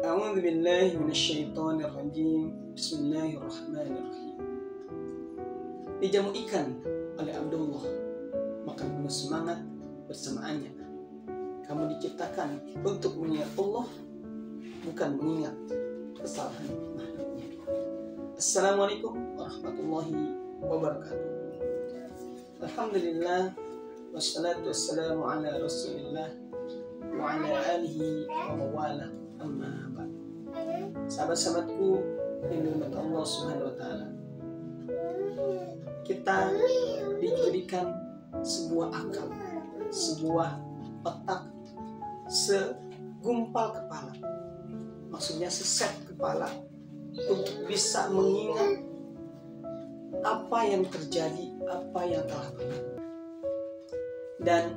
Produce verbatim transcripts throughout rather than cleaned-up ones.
A'udzu billahi minasyaitonir rajim. Bismillahirrahmanirrahim. Dijamu ikan oleh Abdullah, maka penuh semangat bersamaannya. Kamu diciptakan untuk mengingat Allah, bukan mengingat kesalahan makhluknya. Assalamualaikum warahmatullahi wabarakatuh. Alhamdulillah, wassalatu wassalamu ala rasulillah wa ala alihi wa mawala, amma ba'd. Sahabat-sahabatku yang dirahmati Allah Subhanahu wa taala, kita diberikan sebuah akal, sebuah otak, segumpal kepala, maksudnya seset kepala, untuk bisa mengingat apa yang terjadi, apa yang telah pernah. Dan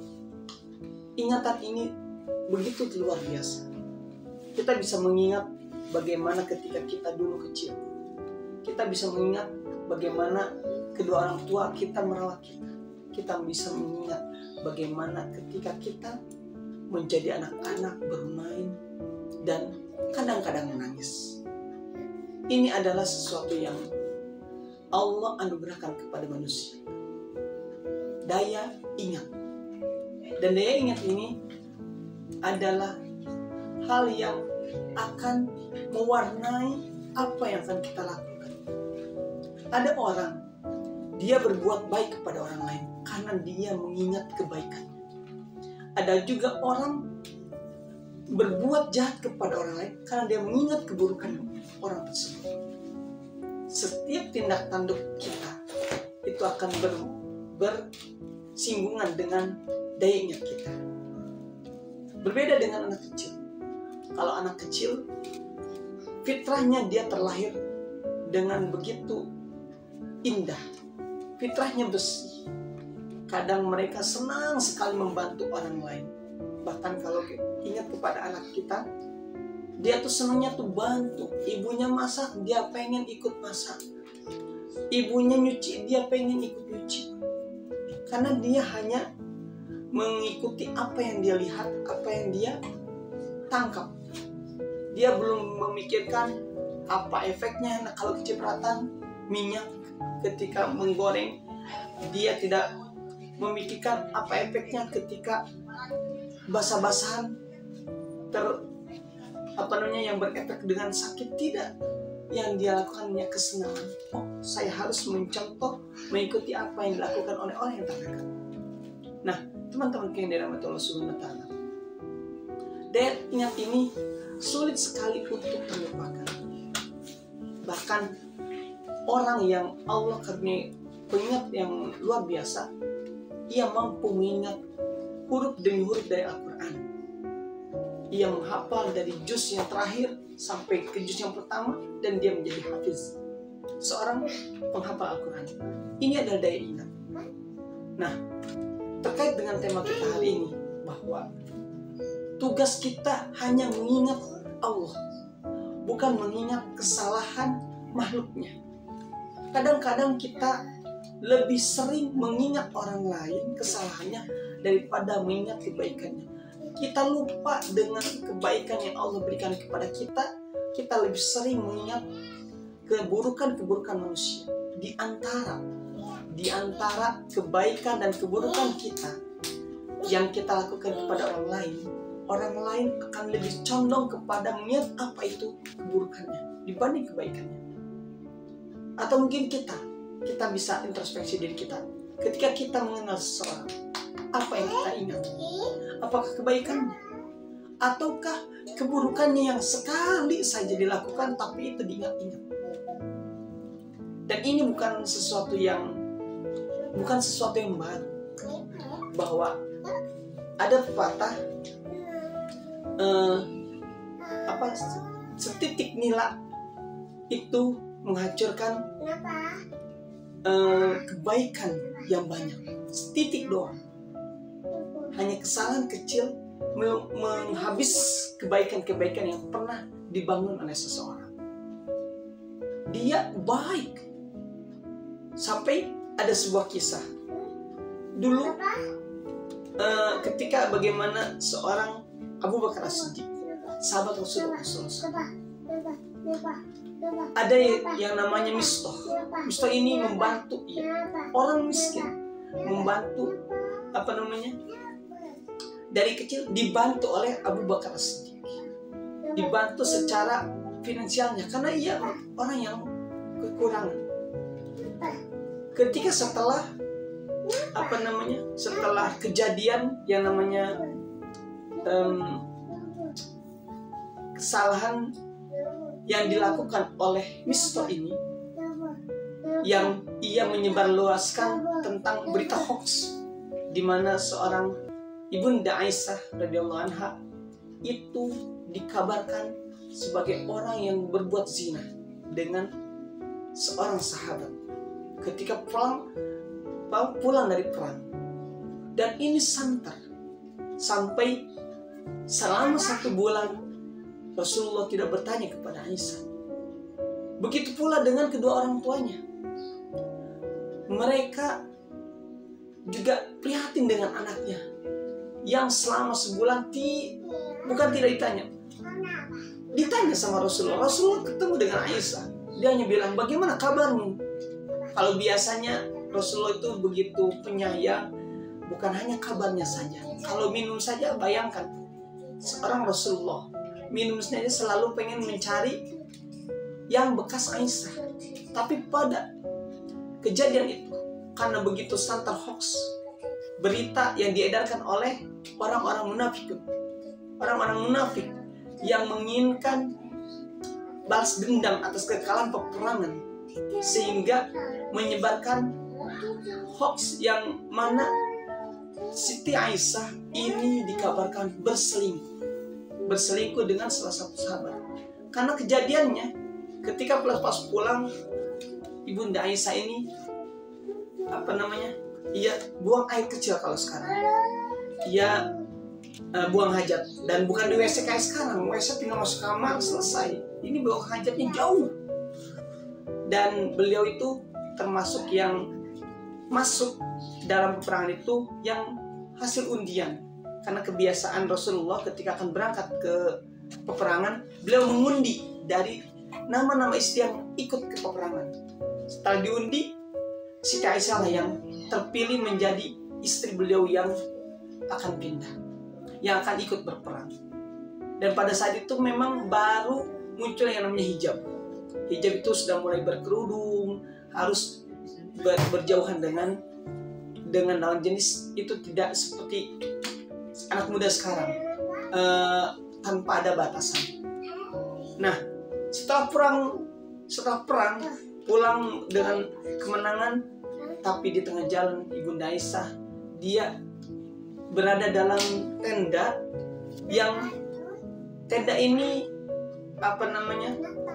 ingatan ini begitu luar biasa. Kita bisa mengingat bagaimana ketika kita dulu kecil. Kita bisa mengingat bagaimana kedua orang tua kita merawat kita. Kita bisa mengingat bagaimana ketika kita menjadi anak-anak bermain dan kadang-kadang menangis. Ini adalah sesuatu yang Allah anugerahkan kepada manusia. Daya ingat. Dan daya ingat ini adalah hal yang akan mewarnai apa yang akan kita lakukan. Ada orang, dia berbuat baik kepada orang lain karena dia mengingat kebaikan. Ada juga orang berbuat jahat kepada orang lain karena dia mengingat keburukan orang tersebut. Setiap tindak tanduk kita itu akan ber, bersinggungan dengan daya ingat kita. Berbeda dengan anak kecil. Kalau anak kecil, fitrahnya dia terlahir dengan begitu indah. Fitrahnya bersih. Kadang mereka senang sekali membantu orang lain. Bahkan kalau ingat kepada anak kita, dia tuh senangnya tuh bantu. Ibunya masak, dia pengen ikut masak. Ibunya nyuci, dia pengen ikut nyuci. Karena dia hanya mengikuti apa yang dia lihat, apa yang dia tangkap. Dia belum memikirkan apa efeknya. Nah, kalau kecipratan minyak ketika menggoreng, dia tidak memikirkan apa efeknya ketika basah-basahan ter apa namanya yang berefek dengan sakit. Tidak. Yang dia lakukan hanya kesenangan. Oh, saya harus mencontoh, mengikuti apa yang dilakukan oleh orang yang terdekat. Nah, teman-teman yang dirahmati Allah Subhanahu wa taala, daya ingat ini sulit sekali untuk terlupakan. Bahkan orang yang Allah karuniai pengingat yang luar biasa, ia mampu mengingat huruf demi huruf dari Al-Quran. Ia menghafal dari juz yang terakhir sampai ke juz yang pertama, dan dia menjadi hafiz, seorang penghafal Al-Quran. Ini adalah daya ingat. Nah, terkait dengan tema kita hari ini, bahwa tugas kita hanya mengingat Allah, bukan mengingat kesalahan makhluknya. Kadang-kadang kita lebih sering mengingat orang lain kesalahannya daripada mengingat kebaikannya. Kita lupa dengan kebaikan yang Allah berikan kepada kita. Kita lebih sering mengingat keburukan-keburukan manusia. Di antara di antara kebaikan dan keburukan kita yang kita lakukan kepada orang lain, orang lain akan lebih condong kepada mengingat apa itu keburukannya dibanding kebaikannya. Atau mungkin kita kita bisa introspeksi diri kita. Ketika kita mengenal seseorang, apa yang kita ingat? Apakah kebaikannya? Ataukah keburukannya yang sekali saja dilakukan tapi itu diingat-ingat? Dan ini bukan sesuatu yang bukan sesuatu yang baru. Bahwa ada pepatah eh, apa setitik nila itu menghancurkan eh, kebaikan yang banyak. Setitik doang. Hanya kesalahan kecil menghabis kebaikan-kebaikan yang pernah dibangun oleh seseorang. Dia baik. Sampai ada sebuah kisah. Dulu uh, ketika bagaimana seorang Abu Bakar As-Siddiq sahabat Rasulullah shallallahu alaihi wasallam. Ada yang namanya Mistah. Mistah ini membantu ya, orang miskin, membantu apa namanya, dari kecil dibantu oleh Abu Bakar As-Siddiq, dibantu secara finansialnya karena ia orang yang kekurangan. Ketika setelah apa namanya, setelah kejadian yang namanya um, kesalahan yang dilakukan oleh Mistah ini, yang ia menyebarluaskan tentang berita hoax, di mana seorang ibunda Aisyah radhiyallahu anha itu dikabarkan sebagai orang yang berbuat zina dengan seorang sahabat ketika pulang pulang dari perang, dan ini santer sampai selama satu bulan Rasulullah tidak bertanya kepada Aisyah. Begitu pula dengan kedua orang tuanya. Mereka juga prihatin dengan anaknya yang selama sebulan ti, bukan tidak ditanya, ditanya sama Rasulullah. Rasulullah ketemu dengan Aisyah, dia hanya bilang, bagaimana kabarmu? Kalau biasanya Rasulullah itu begitu penyayang, bukan hanya kabarnya saja. Kalau minum saja, bayangkan seorang Rasulullah minum saja selalu pengen mencari yang bekas Aisyah. Tapi pada kejadian itu, karena begitu santer hoax, berita yang diedarkan oleh orang-orang munafik, orang-orang munafik yang menginginkan balas dendam atas kekalahan peperangan, sehingga menyebarkan hoax yang mana Siti Aisyah ini dikabarkan berselingkuh berselingkuh dengan salah satu sahabat. Karena kejadiannya ketika pas pulang, ibunda Aisyah ini apa namanya, ia buang air kecil kalau sekarang, ia uh, buang hajat, dan bukan di W C kayak sekarang, W C tinggal masuk kamar selesai. Ini buang hajatnya jauh, dan beliau itu termasuk yang masuk dalam peperangan itu yang hasil undian. Karena kebiasaan Rasulullah ketika akan berangkat ke peperangan, beliau mengundi dari nama-nama istri yang ikut ke peperangan. Setelah diundi, Siti Aisyah lah yang terpilih menjadi istri beliau yang akan pindah, yang akan ikut berperang. Dan pada saat itu memang baru muncul yang namanya hijab. Hijab itu sudah mulai berkerudung, harus ber berjauhan dengan dengan lawan jenis, itu tidak seperti anak muda sekarang, uh, tanpa ada batasan. Nah, setelah perang, setelah perang pulang dengan kemenangan, tapi di tengah jalan ibunda Aisyah, dia berada dalam tenda yang tenda ini apa namanya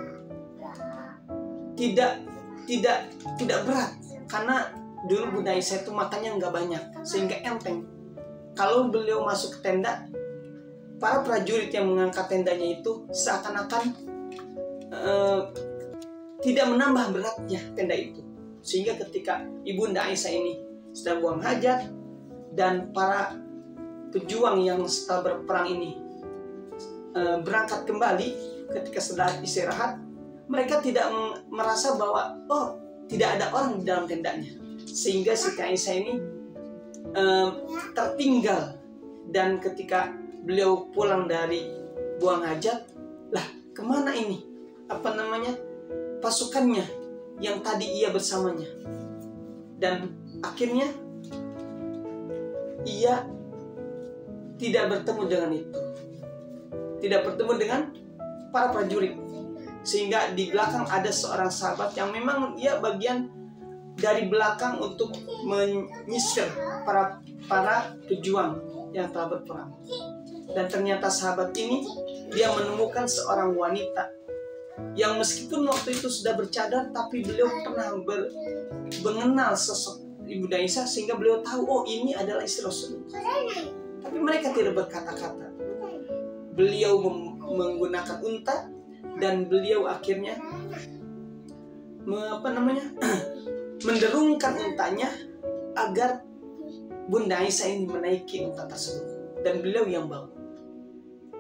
tidak tidak tidak berat, karena dulu bunda Aisyah itu makannya nggak banyak sehingga enteng. Kalau beliau masuk ke tenda, para prajurit yang mengangkat tendanya itu seakan-akan uh, tidak menambah beratnya tenda itu. Sehingga ketika ibunda Aisyah ini sedang buang hajat, dan para pejuang yang setelah berperang ini uh, berangkat kembali, ketika sedang istirahat, mereka tidak merasa bahwa oh tidak ada orang di dalam tendanya. Sehingga Siti Aisyah ini Uh, tertinggal, dan ketika beliau pulang dari buang hajat, lah kemana ini apa namanya pasukannya yang tadi ia bersamanya, dan akhirnya ia tidak bertemu dengan itu, tidak bertemu dengan para prajurit, sehingga di belakang ada seorang sahabat yang memang ia bagian dari belakang untuk menyisir para para pejuang yang telah berperang. Dan ternyata sahabat ini dia menemukan seorang wanita yang meskipun waktu itu sudah bercadar, tapi beliau pernah ber, mengenal sosok ibunda Aisyah, sehingga beliau tahu oh ini adalah istri Rasulullah. Tapi mereka tidak berkata-kata. Beliau menggunakan unta, dan beliau akhirnya me, apa namanya menderungkan untanya agar bunda Aisyah ini menaiki unta tersebut, dan beliau yang bawa.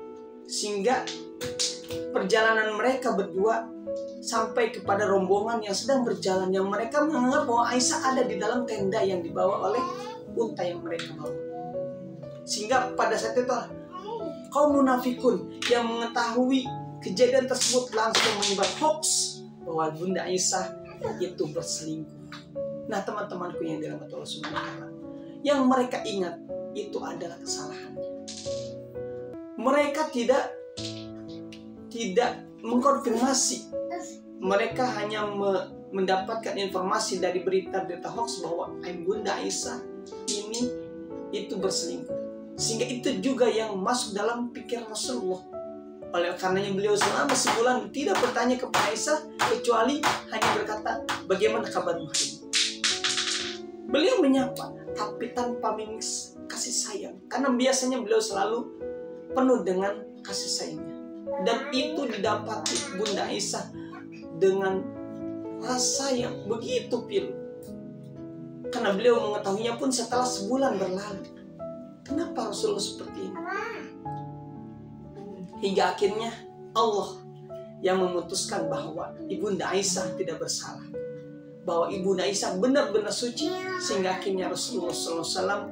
sehingga perjalanan mereka berdua sampai kepada rombongan yang sedang berjalan, yang mereka menganggap bahwa Aisyah ada di dalam tenda yang dibawa oleh unta yang mereka bawa. Sehingga pada saat itu kaum munafikun yang mengetahui kejadian tersebut langsung menyebar hoax bahwa Bunda Aisyah itu berselingkuh. Nah, teman-temanku yang dirahmati Allah Subhanahu wa taala, yang mereka ingat itu adalah kesalahannya. Mereka tidak tidak mengkonfirmasi. Mereka hanya me, mendapatkan informasi dari berita-berita hoax bahwa Bunda Aisyah ini itu berselingkuh. Sehingga itu juga yang masuk dalam pikiran Rasulullah. Oleh karenanya beliau selama sebulan tidak bertanya kepada Aisyah, kecuali hanya berkata, bagaimana kabarmu hari ini? Beliau menyapa, tapi tanpa mimiks kasih sayang. Karena biasanya beliau selalu penuh dengan kasih sayangnya. Dan itu didapati Bunda Aisyah dengan rasa yang begitu pilu. Karena beliau mengetahuinya pun setelah sebulan berlalu. Kenapa Rasulullah seperti ini? Hingga akhirnya Allah yang memutuskan bahwa Ibunda Aisyah tidak bersalah, bahwa Ibunda Aisyah benar-benar suci, sehingga akhirnya Rasulullah shallallahu alaihi wasallam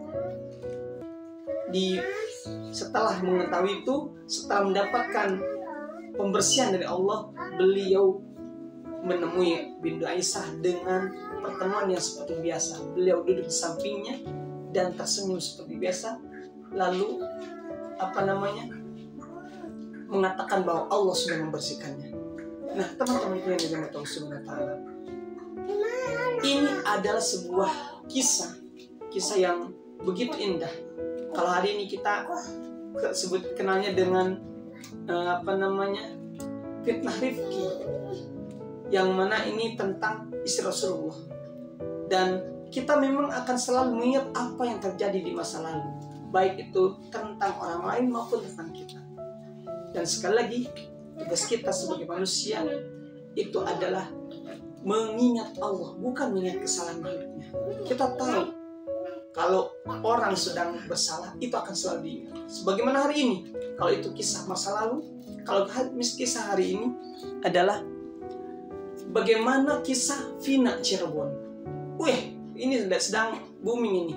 di setelah mengetahui itu, setelah mendapatkan pembersihan dari Allah, beliau menemui Bunda Aisyah dengan pertemuan yang seperti biasa. Beliau duduk di sampingnya dan tersenyum seperti biasa, lalu apa namanya mengatakan bahwa Allah sudah membersihkannya. Nah, teman-teman yang dirahmati Allah Subhanahu wa taala, ini adalah sebuah kisah kisah yang begitu indah. Kalau hari ini kita sebut kenalnya dengan uh, apa namanya fitnah Rifki, yang mana ini tentang istri Rasulullah, dan kita memang akan selalu mengingat apa yang terjadi di masa lalu, baik itu tentang orang lain maupun tentang kita. Dan sekali lagi, tugas kita sebagai manusia itu adalah mengingat Allah, bukan mengingat kesalahan makhluknya. Kita tahu kalau orang sedang bersalah, itu akan selalu diingat. Sebagaimana hari ini, kalau itu kisah masa lalu, kalau kisah hari ini adalah bagaimana kisah Vina Cirebon. Wih, ini sedang booming ini.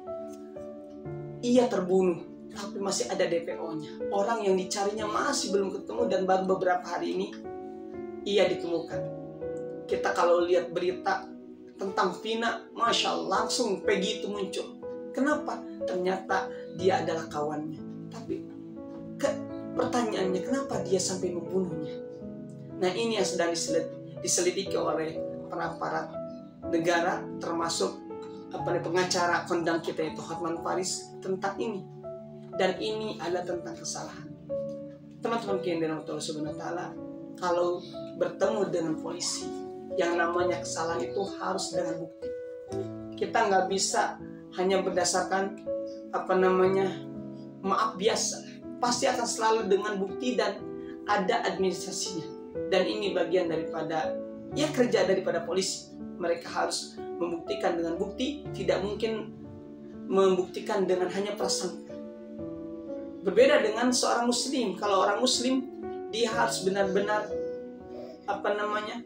Ia terbunuh, tapi masih ada D P O-nya. Orang yang dicarinya masih belum ketemu, dan baru beberapa hari ini ia ditemukan. Kita kalau lihat berita tentang Vina, Masya Allah, langsung Peggy itu muncul. Kenapa? Ternyata dia adalah kawannya. Tapi ke, pertanyaannya, kenapa dia sampai membunuhnya? Nah, ini yang sedang diselidiki, diselidiki oleh aparat negara, termasuk apa pengacara kondang kita itu Hotman Paris tentang ini. Dan ini adalah tentang kesalahan. Teman-teman yang dirahmati Allah Subhanahu wa taala, kalau bertemu dengan polisi, yang namanya kesalahan itu harus dengan bukti. Kita nggak bisa hanya berdasarkan apa namanya maaf biasa. Pasti akan selalu dengan bukti dan ada administrasinya. Dan ini bagian daripada ya kerja daripada polisi. Mereka harus membuktikan dengan bukti, tidak mungkin membuktikan dengan hanya prasangka. Berbeda dengan seorang muslim. Kalau orang muslim, dia harus benar-benar apa namanya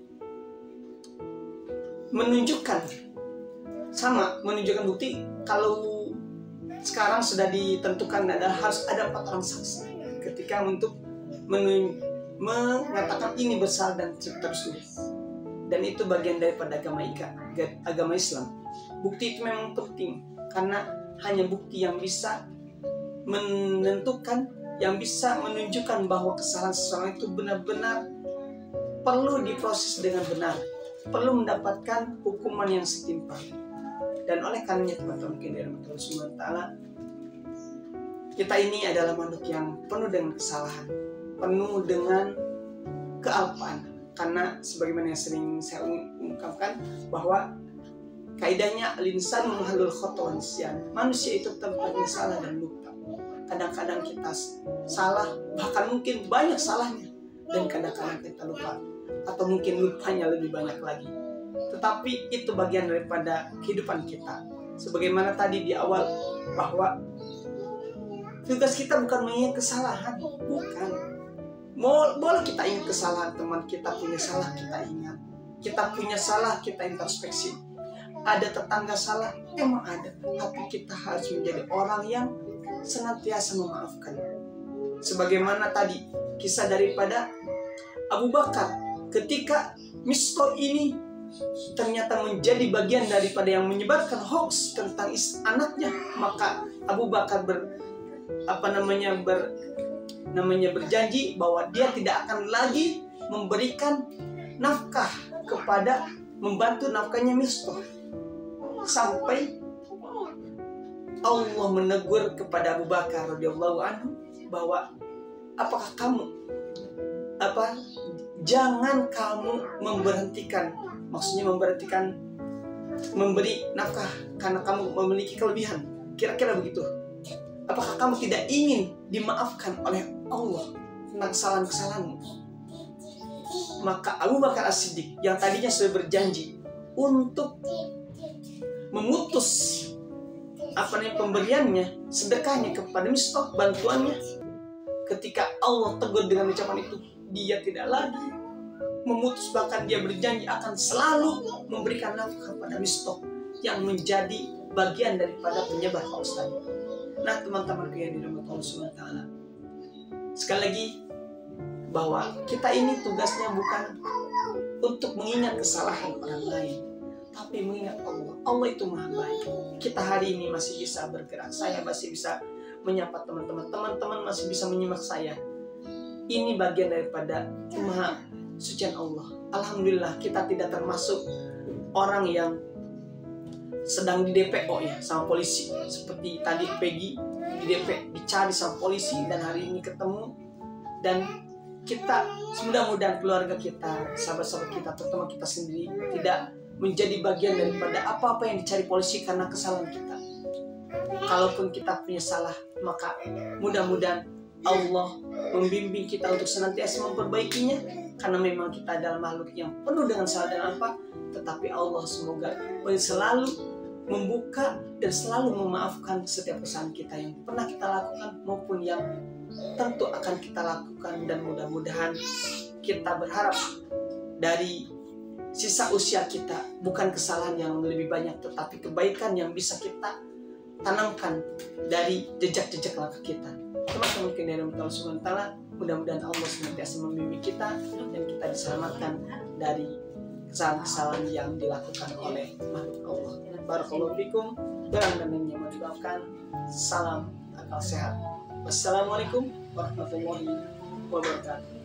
menunjukkan, sama menunjukkan bukti. Kalau sekarang sudah ditentukan adalah harus ada empat orang saksi ketika untuk mengatakan ini bersalah dan seterusnya. Dan itu bagian daripada agama Ika, agama Islam. Bukti itu memang penting, karena hanya bukti yang bisa menentukan, yang bisa menunjukkan bahwa kesalahan seseorang itu benar-benar perlu diproses dengan benar, perlu mendapatkan hukuman yang setimpal. Dan oleh karenanya teman-teman yang dirahmati Allah Subhanahu wa taala, kita ini adalah makhluk yang penuh dengan kesalahan, penuh dengan kealpaan. Karena sebagaimana yang sering saya ungkapkan bahwa kaidahnya al-insan mahalul khata' wa nisyan. Manusia itu tempatnya salah dan lupa. Kadang-kadang kita salah, bahkan mungkin banyak salahnya, dan kadang-kadang kita lupa, atau mungkin lupanya lebih banyak lagi. Tetapi itu bagian daripada kehidupan kita. Sebagaimana tadi di awal, bahwa tugas kita bukan mengingat kesalahan, bukan. Mau boleh kita ingat kesalahan teman kita, punya salah kita ingat. Kita punya salah kita introspeksi. Ada tetangga salah, emang ada. Tapi kita harus menjadi orang yang senantiasa memaafkan. Sebagaimana tadi kisah daripada Abu Bakar, ketika Mistah ini ternyata menjadi bagian daripada yang menyebarkan hoax tentang anaknya, maka Abu Bakar ber apa namanya ber namanya berjanji bahwa dia tidak akan lagi memberikan nafkah kepada membantu nafkahnya Mistah, sampai Allah menegur kepada Abu Bakar radhiyallahu anhu bahwa apakah kamu apa jangan kamu memberhentikan, maksudnya memberhentikan memberi nafkah karena kamu memiliki kelebihan, kira-kira begitu. Apakah kamu tidak ingin dimaafkan oleh Allah tentang kesalahan-kesalahanmu? Maka Abu Bakar As-Siddiq yang tadinya sudah berjanji untuk memutus apa nih pemberiannya, sedekahnya kepada Mistah, bantuannya, ketika Allah tegur dengan ucapan itu, dia tidak lagi memutus, bahkan dia berjanji akan selalu memberikan nafkah kepada Mistah yang menjadi bagian daripada penyebar hoax tadi. Nah, teman-teman yang dirahmati Allah Subhanahu wa taala, sekali lagi bahwa kita ini tugasnya bukan untuk mengingat kesalahan orang lain, tapi mengingat Allah. Allah itu maha baik. Kita hari ini masih bisa bergerak, saya masih bisa menyapa teman-teman, teman-teman masih bisa menyimak saya. Ini bagian daripada maha sucian Allah. Alhamdulillah kita tidak termasuk orang yang sedang di D P O ya sama polisi. Seperti tadi Peggy di D P dicari sama polisi dan hari ini ketemu, dan kita mudah-mudahan keluarga kita, sahabat-sahabat kita, terutama kita sendiri tidak menjadi bagian daripada apa-apa yang dicari polisi karena kesalahan kita. Kalaupun kita punya salah, maka mudah-mudahan Allah membimbing kita untuk senantiasa memperbaikinya, karena memang kita adalah makhluk yang penuh dengan salah dan apa, tetapi Allah semoga selalu membuka dan selalu memaafkan setiap kesalahan kita yang pernah kita lakukan maupun yang tentu akan kita lakukan, dan mudah-mudahan kita berharap dari sisa usia kita bukan kesalahan yang lebih banyak, tetapi kebaikan yang bisa kita tanamkan dari jejak-jejak langkah kita. Teman-teman yang dirahmati Allah Subhanahu wa taala, mudah-mudahan Allah senantiasa membimbing kita dan kita diselamatkan dari kesalahan-kesalahan yang dilakukan oleh makhluk Allah. Barakallahu fikum. Kurang dan yang dimaafkan. Salam akal sehat. Wassalamualaikum warahmatullahi wabarakatuh.